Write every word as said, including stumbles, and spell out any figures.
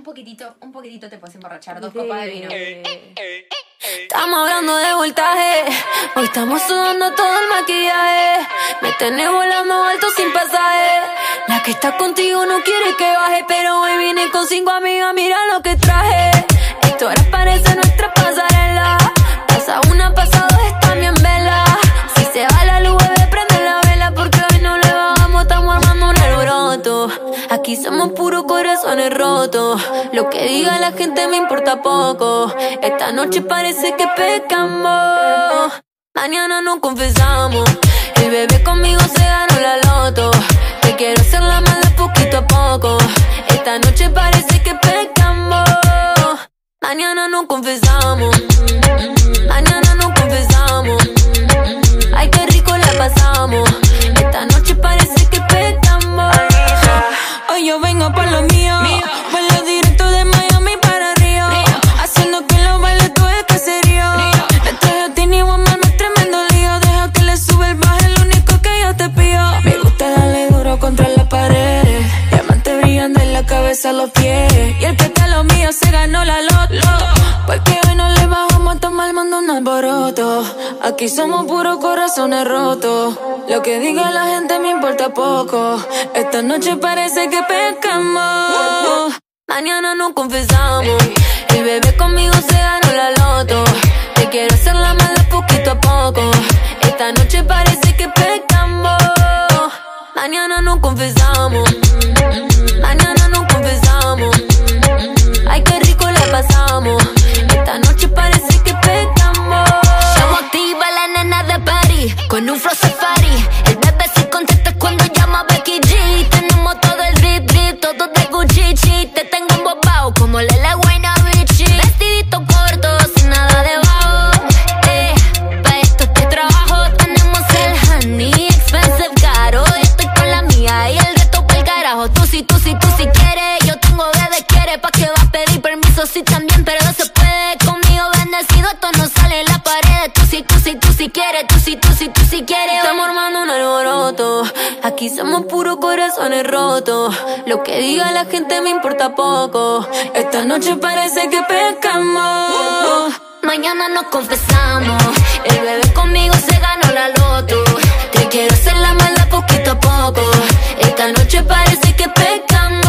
un poquitito, un poquitito te puedes emborrachar. Dos copas de vino. Estamos hablando de voltaje. Hoy estamos sudando todo el maquillaje. Me tenés volando alto sin pasaje. La que está contigo no quiere que baje, pero hoy vine con cinco amigas, mira lo que traje. Esto ahora parece nuestra pasarela. Pasa una, pasa dos, está bien vela. Si se va la luz, bebé, prende la vela, porque hoy no le bajamos, estamos armando un alboroto. Aquí somos puros corazones rotos. Lo que diga la gente me importa poco. Esta noche parece que pecamos. Mañana nos confesamos. El bebé conmigo se ganó la loto. Te quiero hacer la mala poquito a poco. Esta noche parece que pecamos. Mañana nos confesamos. Mañana nos confesamos. Ay, qué rico la pasamos. Esta noche parece que pecamos. Hoy yo vengo por lo mío. Vuelo directo de Miami para Río. Haciendo que los bailes todo el caserío. Le traje a Tini Woman, no es tremendo lío. Deja que le sube el bajo, el único que yo te pido. Me gusta darle duro contra la pared. Diamantes brillando en la cabeza a los pies. Y el que lo mío se ganó la loto. Porque hoy no le bajamos, toma el mundo un alboroto. Aquí somos puros corazones rotos. Lo que diga la gente me importa poco. Esta noche parece que pecamos. Mañana nos confesamos. El bebé conmigo se ganó la loto. Te quiero hacer la mala poquito a poco. Esta noche parece que pecamos. Mañana nos confesamos. Mañana nos confesamos. Ay, qué rico la pasamos. Esta noche parece que pecamos. Llamo activa la nena de París con un flow safari. El bebé se contesta cuando llama a Becky G. Tenemos todo el drip drip, todo de Gucci. Te tengo embobado como Lele Guayna Bichi. Vestidito corto, sin nada debajo. Eh, pa' esto te trabajo. Tenemos el honey, expensive caro. Yo estoy con la mía y el resto pa'l carajo. Tú sí, tú sí, tú sí quieres. Yo tengo bebé quiere. Pa' que vas a pedir permiso, sí también, pero no se puede. Conmigo bendecido, esto no sale en la pared. Tú sí, tú sí, tú sí quieres. Tú sí, tú sí, tú sí quieres. Estamos armando un alboroto. Aquí somos puros corazones rotos. Lo que diga la gente me importa poco. Esta noche parece que pecamos. Mañana nos confesamos. El bebé conmigo se ganó la loto. Te quiero hacer la mala poquito a poco. Esta noche parece que pecamos.